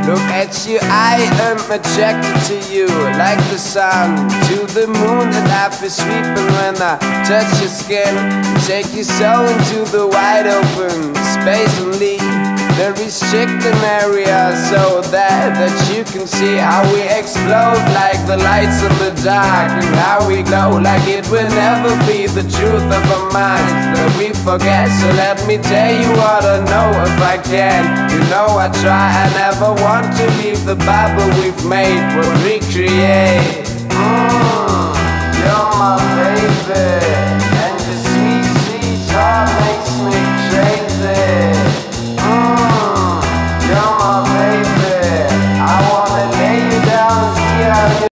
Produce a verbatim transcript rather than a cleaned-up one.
Look at you, I am attracted to you, like the sun to the moon, and I feel sweeping when I touch your skin. Take you so into the wide open space and leave the restricting area, so that, that you can see how we explode like the lights in the dark, and how we glow like it will never be the truth of our minds that we forget. So let me tell you what I know if I can. You know I try, I never want to leave the bubble we've made, what we create.